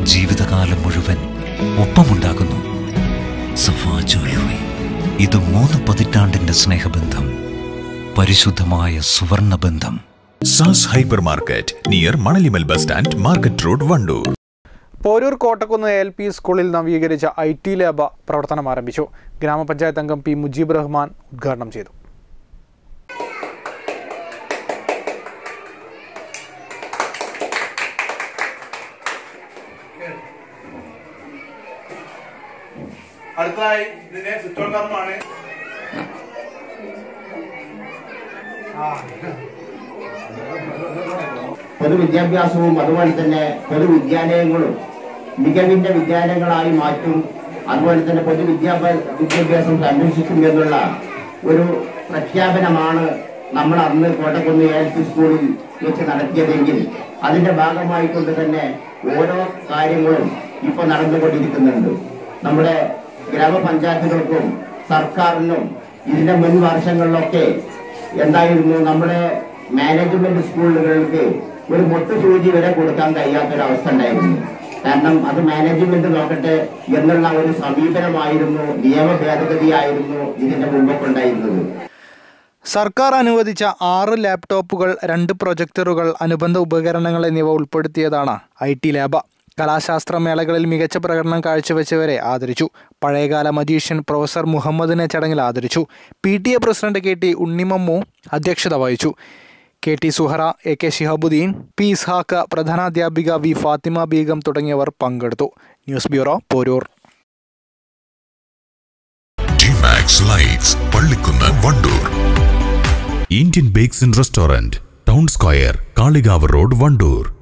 ജീവിതകാലം മുഴുവൻ ഒപ്പമുണ്ടാകുന്നു. സഫാ ജ്വല്ലറി. ഇത് 3 പതിറ്റാണ്ടിന്റെ സ്നേഹബന്ധം, പരിശുദ്ധമായ സുവർണബന്ധം. സാസ് hypermarket near Manalimal bus stand, market road, Wandoor. Poroor Kottakkunnu LP സ്കൂളിൽ നവീകരിച്ച IT ലാബ് പ്രവർത്തനം ആരംഭിച്ചു. ഗ്രാമപഞ്ചായത്ത് അംഗം P. മുജീബ് റഹ്മാൻ ഉദ്ഘാടനം ചെയ്തു. അടുത്തതായി ഇതിന്റെ ചുറ്റോൾക്കർമാണ്. പൊതുവിദ്യാഭ്യാസവും അതുപോലെ തന്നെ പൊതുവിദ്യാലയങ്ങളും മികവിന്റെ വിദ്യാലയങ്ങളായി മാറ്റും, അതുപോലെ തന്നെ പൊതുവിദ്യാഭ്യാസം സംരക്ഷിക്കും എന്നുള്ള ഒരു പ്രഖ്യാപനമാണ് നമ്മൾ അന്ന് കോട്ടക്കുന്ന് LP സ്കൂളിൽ വെച്ച് നടത്തിയതെങ്കിൽ അതിന്റെ ഭാഗമായിക്കൊണ്ട് തന്നെ ഓരോ കാര്യങ്ങളും ഇപ്പോൾ നടന്നുകൊണ്ടിരിക്കുന്നുണ്ട്. നമ്മുടെ ഗ്രാമപഞ്ചായത്തുകൾക്കും സർക്കാരിനും ഇതിന്റെ മുൻ വർഷങ്ങളിലൊക്കെ എന്തായിരുന്നു, നമ്മുടെ മാനേജ്മെന്റ് സ്കൂളുകൾക്ക് ഒരു മുട്ടുസൂചി വരെ കൊടുക്കാൻ കഴിയാത്തൊരവസ്ഥ ഉണ്ടായിരുന്നു. കാരണം അത് മാനേജ്മെന്റ് നോക്കട്ടെ എന്നുള്ള ഒരു സമീപനമായിരുന്നു, നിയമ ഭേദഗതിയായിരുന്നു ഇതിന്റെ മുമ്പൊക്കെ ഉണ്ടായിരുന്നത്. സർക്കാർ അനുവദിച്ച 6 ലാപ്ടോപ്പുകൾ, 2 പ്രൊജക്ടറുകൾ, അനുബന്ധ ഉപകരണങ്ങൾ എന്നിവ ഉൾപ്പെടുത്തിയതാണ് IT ലാബ്. കലാശാസ്ത്ര മേളകളിൽ മികച്ച പ്രകടനം കാഴ്ചവെച്ചവരെ ആദരിച്ചു. പഴയകാല മജീഷ്യൻ പ്രൊഫസർ മുഹമ്മദിനെ ചടങ്ങിൽ ആദരിച്ചു. PTA പ്രസിഡന്റ് KT ഉണ്ണിമമ്മു അധ്യക്ഷത വഹിച്ചു. KT Suhara, AK Shihabuddin, P. Ishaq, പ്രധാനാധ്യാപിക V. Fathima Beegum തുടങ്ങിയവർ പങ്കെടുത്തു. News bureau, Poroor. Lights, Pallikkunnu, Wandoor. Indian bakes and restaurant, town square, Kalikavu road, Wandoor.